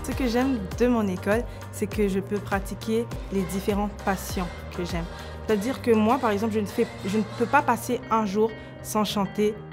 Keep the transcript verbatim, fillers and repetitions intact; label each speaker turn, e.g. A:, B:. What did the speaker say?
A: Ce que j'aime de mon école, c'est que je peux pratiquer les différentes passions que j'aime. C'est-à-dire que moi, par exemple, je ne, fais, je ne peux pas passer un jour sans chanter